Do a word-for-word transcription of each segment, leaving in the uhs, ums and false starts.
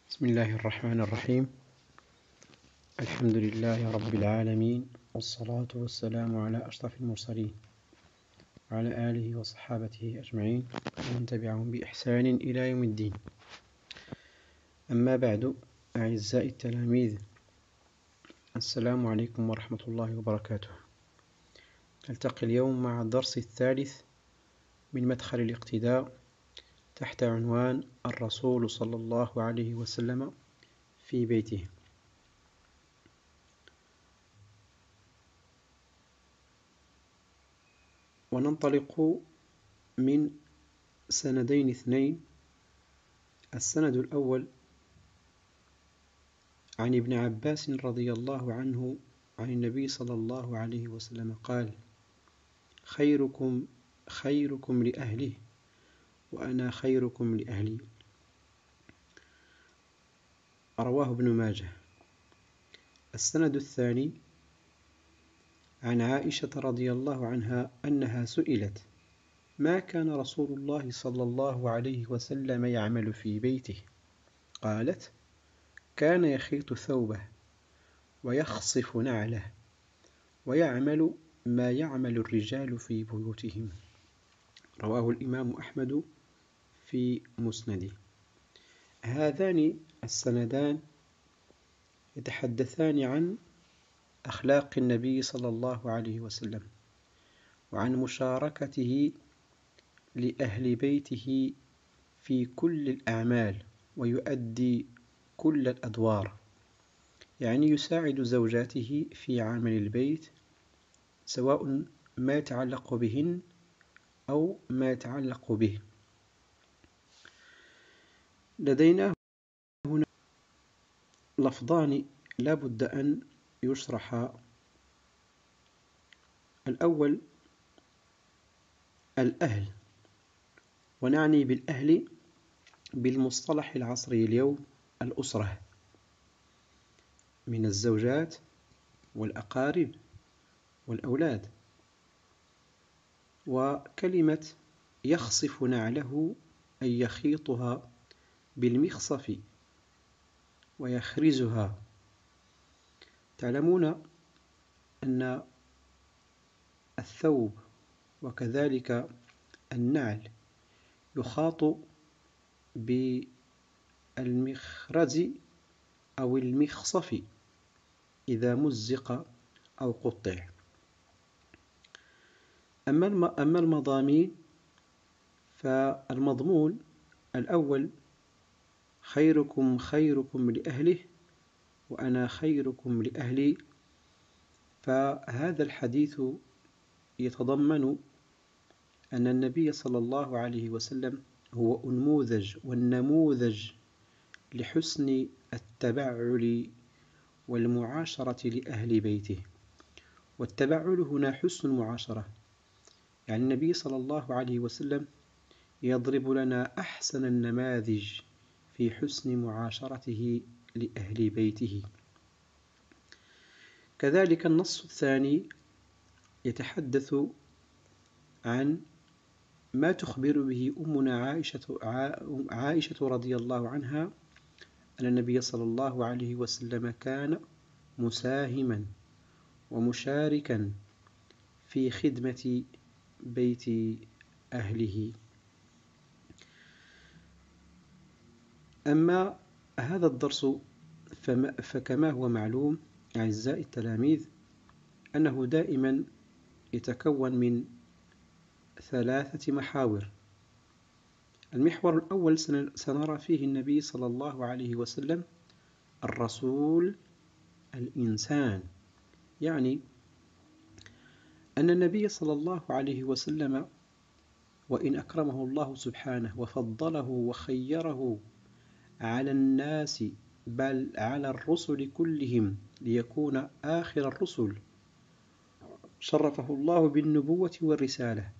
بسم الله الرحمن الرحيم. الحمد لله رب العالمين، والصلاة والسلام على أشرف المرسلين وعلى آله وصحابته أجمعين ومن تبعهم بإحسان إلى يوم الدين. أما بعد، أعزائي التلاميذ، السلام عليكم ورحمة الله وبركاته. نلتقي اليوم مع الدرس الثالث من مدخل الاقتداء تحت عنوان الرسول صلى الله عليه وسلم في بيته. وننطلق من سندين اثنين. السند الأول عن ابن عباس رضي الله عنه عن النبي صلى الله عليه وسلم قال: خيركم خيركم لأهله وأنا خيركم لأهلي. رواه ابن ماجه. السند الثاني عن عائشة رضي الله عنها أنها سئلت: ما كان رسول الله صلى الله عليه وسلم يعمل في بيته؟ قالت: كان يخيط ثوبه ويخصف نعله ويعمل ما يعمل الرجال في بيوتهم. رواه الإمام أحمد في مسنده. هذان السندان يتحدثان عن أخلاق النبي صلى الله عليه وسلم وعن مشاركته لأهل بيته في كل الأعمال ويؤدي كل الأدوار، يعني يساعد زوجاته في عمل البيت سواء ما يتعلق بهن أو ما يتعلق به. لدينا هنا لفظان لا بد أن يشرحا. الأول الأهل، ونعني بالأهل بالمصطلح العصري اليوم الأسرة، من الزوجات والأقارب والأولاد. وكلمة يخصف نعله أي يخيطها بالمخصف ويخرزها. تعلمون أن الثوب وكذلك النعل يخاط بالمخرز أو المخصف إذا مزق أو قطع. أما المضامين فالمضمون الأول: خيركم خيركم لأهله وأنا خيركم لأهلي. فهذا الحديث يتضمن أن النبي صلى الله عليه وسلم هو أنموذج والنموذج لحسن التبعل والمعاشرة لأهل بيته. والتبعل هنا حسن المعاشرة، يعني النبي صلى الله عليه وسلم يضرب لنا أحسن النماذج في حسن معاشرته لأهل بيته. كذلك النص الثاني يتحدث عن ما تخبر به أمنا عائشة, عائشة رضي الله عنها أن النبي صلى الله عليه وسلم كان مساهما ومشاركا في خدمة بيت أهله. أما هذا الدرس فكما هو معلوم أعزائي التلاميذ أنه دائما يتكون من ثلاثة محاور. المحور الأول سنرى فيه النبي صلى الله عليه وسلم الرسول الإنسان، يعني أن النبي صلى الله عليه وسلم وإن أكرمه الله سبحانه وفضله وخيره على الناس بل على الرسل كلهم ليكون آخر الرسل، شرفه الله بالنبوة والرسالة،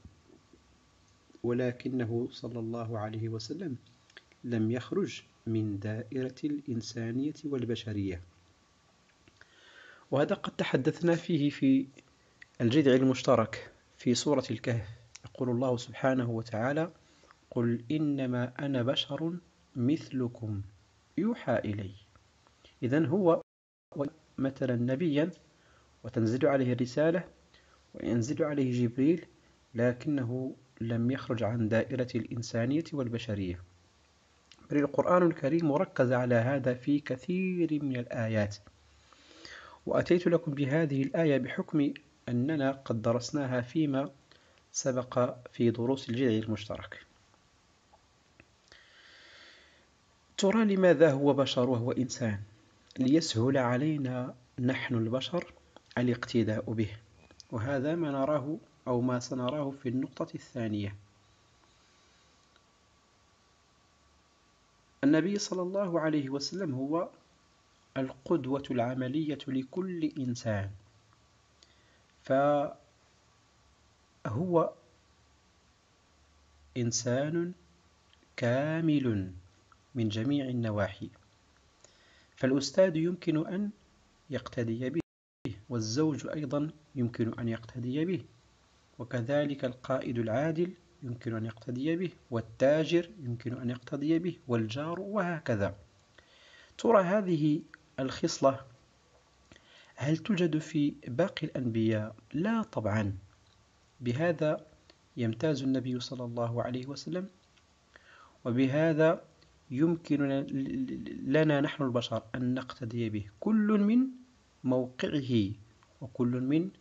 ولكنه صلى الله عليه وسلم لم يخرج من دائرة الإنسانية والبشرية. وهذا قد تحدثنا فيه في الجذع المشترك في سورة الكهف. يقول الله سبحانه وتعالى: قل إنما أنا بشر مثلكم يوحى إلي. إذن هو مثلا نبيا وتنزل عليه الرسالة وينزل عليه جبريل، لكنه لم يخرج عن دائرة الإنسانية والبشرية، بل القرآن الكريم مركز على هذا في كثير من الآيات. وأتيت لكم بهذه الآية بحكم أننا قد درسناها فيما سبق في دروس الجذع المشترك. ترى لماذا هو بشر وهو إنسان؟ ليسهل علينا نحن البشر الاقتداء به، وهذا ما نراه أو ما سنراه في النقطة الثانية. النبي صلى الله عليه وسلم هو القدوة العملية لكل إنسان، فهو إنسان كامل من جميع النواحي، فالأستاذ يمكن أن يقتدي به، والزوج أيضا يمكن أن يقتدي به، وكذلك القائد العادل يمكن أن يقتدي به، والتاجر يمكن أن يقتدي به، والجار، وهكذا. ترى هذه الخصلة هل توجد في باقي الأنبياء؟ لا طبعا. بهذا يمتاز النبي صلى الله عليه وسلم، وبهذا يمكن لنا نحن البشر أن نقتدي به، كل من موقعه وكل من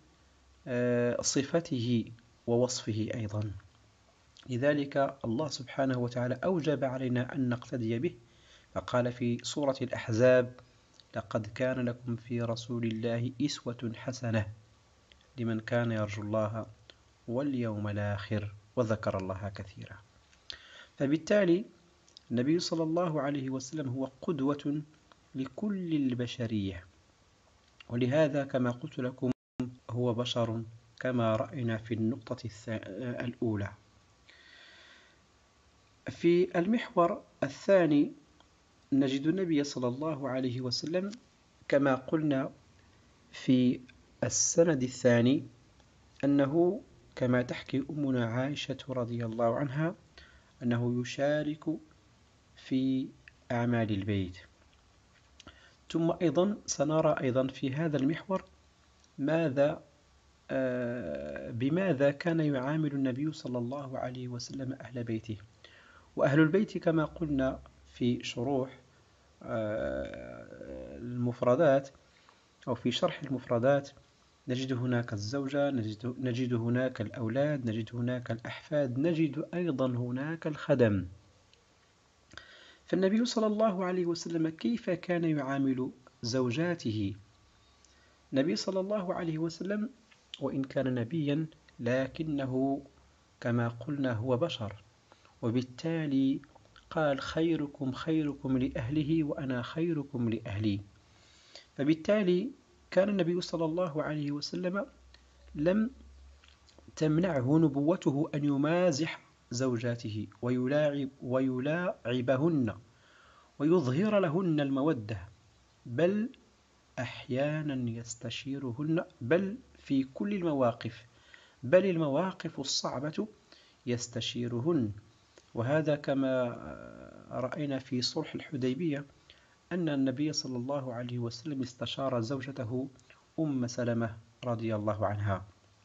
صفته ووصفه أيضا. لذلك الله سبحانه وتعالى أوجب علينا أن نقتدي به، فقال في سورة الأحزاب: لقد كان لكم في رسول الله أسوة حسنة لمن كان يرجو الله واليوم الآخر وذكر الله كثيرا. فبالتالي النبي صلى الله عليه وسلم هو قدوة لكل البشرية، ولهذا كما قلت لكم هو بشر كما رأينا في النقطة الأولى. في المحور الثاني نجد النبي صلى الله عليه وسلم كما قلنا في السند الثاني أنه كما تحكي أمنا عائشة رضي الله عنها أنه يشارك في أعمال البيت. ثم أيضا سنرى أيضا في هذا المحور ماذا آه بماذا كان يعامل النبي صلى الله عليه وسلم أهل بيته. وأهل البيت كما قلنا في شروح آه المفردات أو في شرح المفردات نجد هناك الزوجة، نجد, نجد هناك الأولاد، نجد هناك الأحفاد، نجد أيضا هناك الخدم. فالنبي صلى الله عليه وسلم كيف كان يعامل زوجاته؟ النبي صلى الله عليه وسلم وإن كان نبيا لكنه كما قلنا هو بشر، وبالتالي قال: خيركم خيركم لأهله وأنا خيركم لأهلي. فبالتالي كان النبي صلى الله عليه وسلم لم تمنعه نبوته أن يمازح زوجاته ويلاعب ويلاعبهن ويظهر لهن المودة، بل أحيانا يستشيرهن، بل في كل المواقف، بل المواقف الصعبة يستشيرهن. وهذا كما رأينا في صلح الحديبية أن النبي صلى الله عليه وسلم استشار زوجته أم سلمة رضي الله عنها،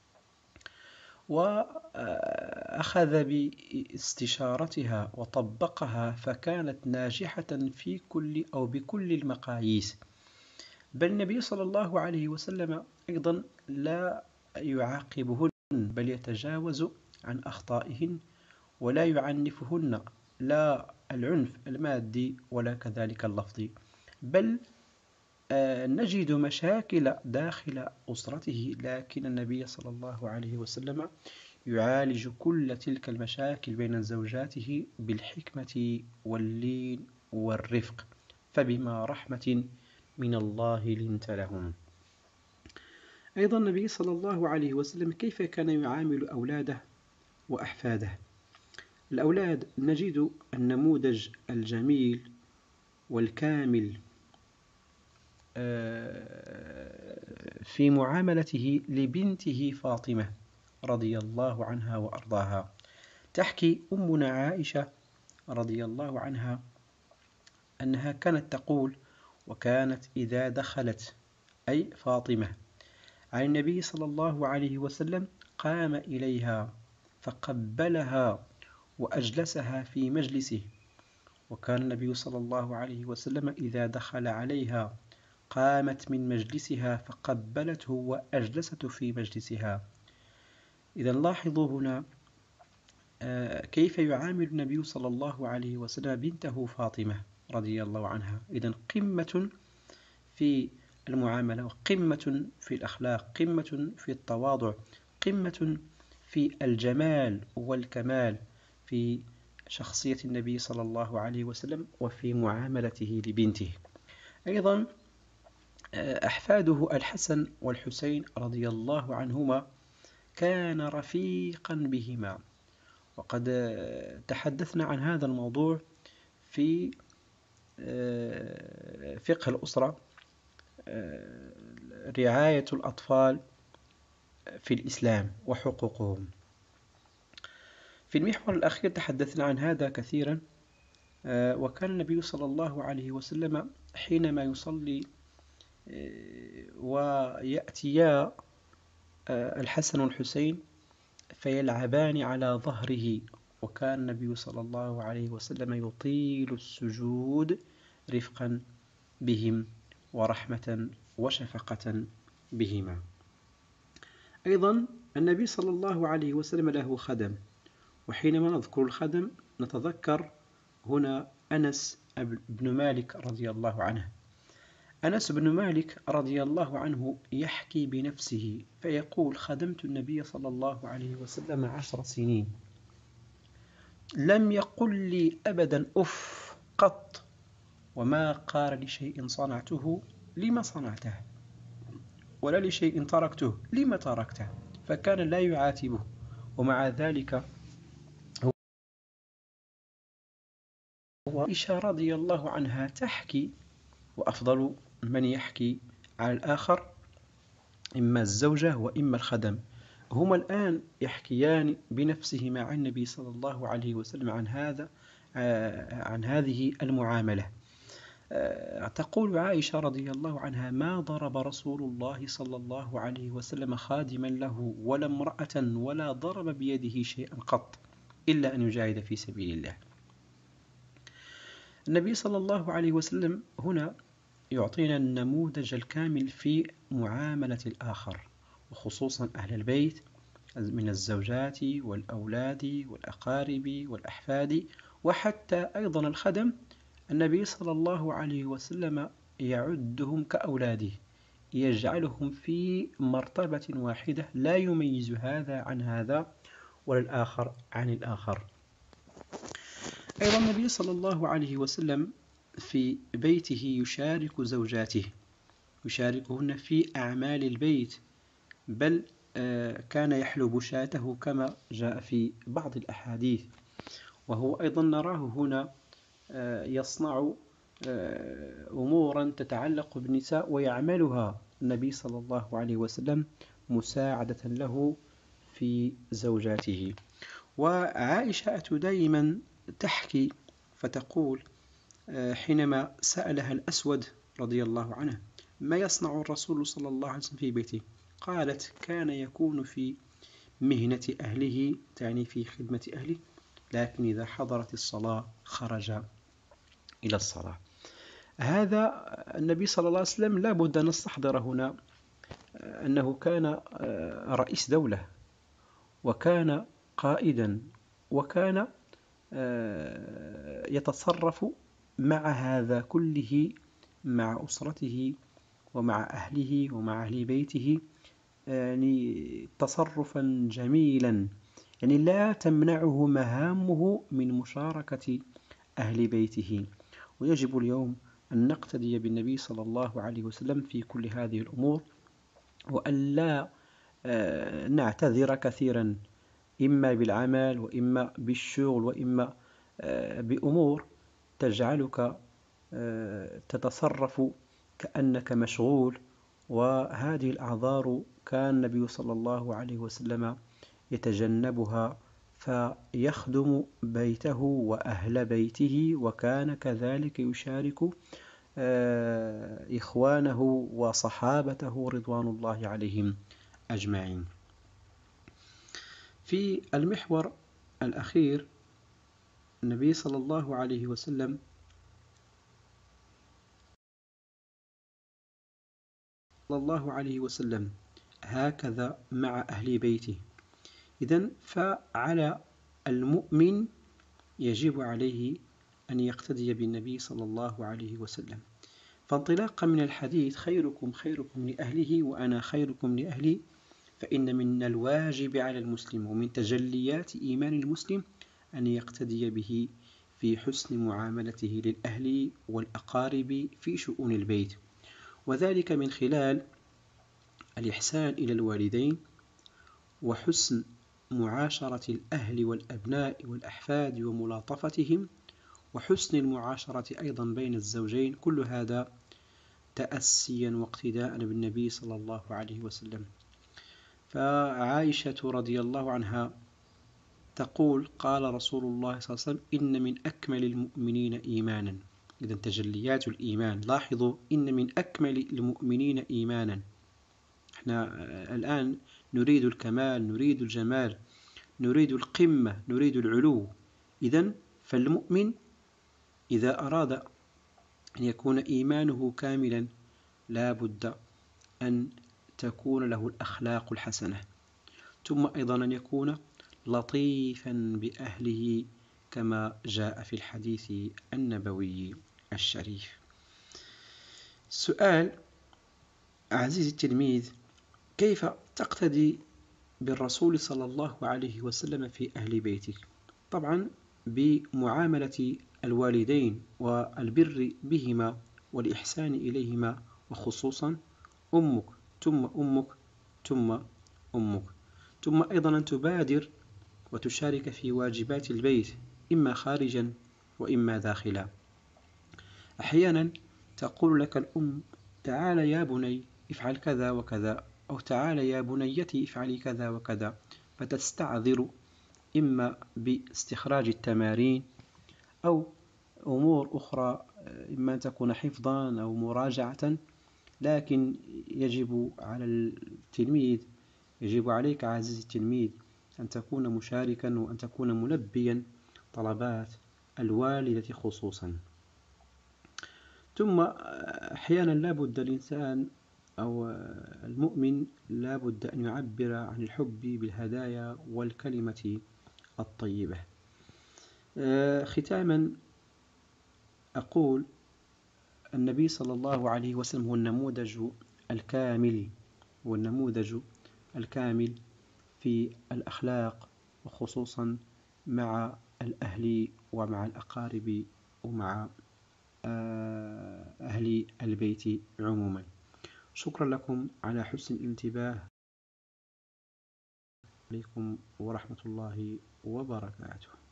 وأخذ باستشارتها وطبقها، فكانت ناجحة في كل أو بكل المقاييس. بل النبي صلى الله عليه وسلم أيضا لا يعاقبهن، بل يتجاوز عن أخطائهن ولا يعنفهن، لا العنف المادي ولا كذلك اللفظي، بل نجد مشاكل داخل أسرته، لكن النبي صلى الله عليه وسلم يعالج كل تلك المشاكل بين زوجاته بالحكمة واللين والرفق، فبما رحمة من الله لنت لهم. أيضا النبي صلى الله عليه وسلم كيف كان يعامل أولاده وأحفاده؟ الأولاد نجد النموذج الجميل والكامل في معاملته لبنته فاطمة رضي الله عنها وأرضاها. تحكي أمنا عائشة رضي الله عنها أنها كانت تقول: وكانت إذا دخلت، أي فاطمة، على النبي صلى الله عليه وسلم قام إليها فقبلها وأجلسها في مجلسه. وكان النبي صلى الله عليه وسلم إذا دخل عليها قامت من مجلسها فقبلته وأجلسته في مجلسها. إذا لاحظوا هنا كيف يعامل النبي صلى الله عليه وسلم بنته فاطمة رضي الله عنها. إذا قمة في المعاملة، وقمة في الأخلاق، قمة في التواضع، قمة في الجمال والكمال في شخصية النبي صلى الله عليه وسلم وفي معاملته لبنته. أيضا أحفاده الحسن والحسين رضي الله عنهما كان رفيقا بهما، وقد تحدثنا عن هذا الموضوع في فقه الأسرة، رعاية الأطفال في الإسلام وحقوقهم. في المحور الأخير تحدثنا عن هذا كثيرا. وكان النبي صلى الله عليه وسلم حينما يصلي ويأتيا الحسن والحسين فيلعبان على ظهره، وكان النبي صلى الله عليه وسلم يطيل السجود رفقا بهم ورحمة وشفقة بهما. أيضا النبي صلى الله عليه وسلم له خدم، وحينما نذكر الخدم نتذكر هنا أنس بن مالك رضي الله عنه. أنس بن مالك رضي الله عنه يحكي بنفسه فيقول: خدمت النبي صلى الله عليه وسلم عشر سنين، لم يقل لي أبدا أف قط، وما قال لشيء صنعته لما صنعته، ولا لشيء تركته لما تركته، فكان لا يعاتبه. ومع ذلك عائشة رضي الله عنها تحكي، وأفضل من يحكي على الآخر إما الزوجة وإما الخدم، هما الآن يحكيان بنفسهما عن النبي صلى الله عليه وسلم عن هذا عن هذه المعاملة. تقول عائشة رضي الله عنها: ما ضرب رسول الله صلى الله عليه وسلم خادما له ولا امرأة ولا ضرب بيده شيئا قط إلا أن يجاهد في سبيل الله. النبي صلى الله عليه وسلم هنا يعطينا النموذج الكامل في معاملة الآخر، وخصوصا أهل البيت من الزوجات والأولاد والأقارب والأحفاد، وحتى أيضا الخدم. النبي صلى الله عليه وسلم يعدهم كأولاده، يجعلهم في مرتبة واحدة، لا يميز هذا عن هذا ولا الآخر عن الآخر. أيضا النبي صلى الله عليه وسلم في بيته يشارك زوجاته، يشاركهن في أعمال البيت، بل كان يحلب شاته كما جاء في بعض الأحاديث. وهو أيضا نراه هنا يصنع أمورا تتعلق بالنساء ويعملها النبي صلى الله عليه وسلم مساعدة له في زوجاته. وعائشة دائما تحكي فتقول حينما سألها الأسود رضي الله عنه: ما يصنع الرسول صلى الله عليه وسلم في بيته؟ قالت: كان يكون في مهنة أهله، تعني في خدمة أهله، لكن إذا حضرت الصلاة خرج إلى الصلاة. هذا النبي صلى الله عليه وسلم لا بد أن نستحضر هنا أنه كان رئيس دولة، وكان قائدا، وكان يتصرف مع هذا كله مع أسرته ومع أهله ومع أهل بيته يعني تصرفا جميلا، يعني لا تمنعه مهامه من مشاركة أهل بيته. ويجب اليوم أن نقتدي بالنبي صلى الله عليه وسلم في كل هذه الأمور، وأن لا نعتذر كثيرا إما بالعمل وإما بالشغل وإما بأمور تجعلك تتصرف كأنك مشغول. وهذه الأعذار كان النبي صلى الله عليه وسلم يتجنبها، فيخدم بيته وأهل بيته، وكان كذلك يشارك إخوانه وصحابته رضوان الله عليهم أجمعين. في المحور الأخير النبي صلى الله عليه وسلم صلى الله عليه وسلم هكذا مع أهل بيته. إذن فعلى المؤمن يجب عليه أن يقتدي بالنبي صلى الله عليه وسلم. فانطلاقا من الحديث خيركم خيركم لأهله وأنا خيركم لأهلي، فإن من الواجب على المسلم ومن تجليات إيمان المسلم أن يقتدي به في حسن معاملته للأهل والأقارب في شؤون البيت، وذلك من خلال الإحسان إلى الوالدين وحسن معاشرة الأهل والأبناء والأحفاد وملاطفتهم، وحسن المعاشرة أيضا بين الزوجين، كل هذا تأسيا واقتداء بالنبي صلى الله عليه وسلم. فعائشة رضي الله عنها تقول قال رسول الله صلى الله عليه وسلم إن من أكمل المؤمنين إيمانا. إذن تجليات الإيمان، لاحظوا إن من أكمل المؤمنين إيمانا. احنا الآن نريد الكمال، نريد الجمال، نريد القمة، نريد العلو. إذن فالمؤمن إذا أراد أن يكون إيمانه كاملا لا بد أن تكون له الأخلاق الحسنة، ثم أيضا أن يكون لطيفا بأهله كما جاء في الحديث النبوي الشريف. سؤال عزيزي التلميذ: كيف تقتدي بالرسول صلى الله عليه وسلم في أهل بيتك؟ طبعا بمعاملة الوالدين والبر بهما والإحسان إليهما، وخصوصا أمك ثم أمك ثم أمك، ثم أيضا أن تبادر وتشارك في واجبات البيت إما خارجا وإما داخلا. أحيانا تقول لك الأم تعال يا بني افعل كذا وكذا، أو تعال يا بنيتي افعلي كذا وكذا، فتستعذر إما باستخراج التمارين أو أمور أخرى، إما أن تكون حفظا أو مراجعة. لكن يجب على التلميذ، يجب عليك عزيزي التلميذ أن تكون مشاركا وأن تكون ملبيا طلبات الوالدة خصوصا. ثم أحيانا لا بد الإنسان أو المؤمن لا بد أن يعبر عن الحب بالهدايا والكلمة الطيبة. ختاما أقول النبي صلى الله عليه وسلم هو النموذج الكامل، هو النموذج الكامل في الأخلاق، وخصوصا مع الأهل ومع الأقارب ومع أهل البيت عموما. شكرا لكم على حسن الانتباه. عليكم ورحمة الله وبركاته.